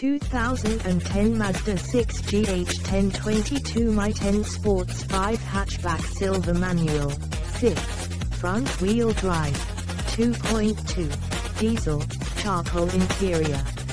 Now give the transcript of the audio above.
2010 Mazda 6 GH1022 MY10 Sports 5 Hatchback Silver Manual, 6, Front Wheel Drive, 2.2, Diesel, Charcoal Interior.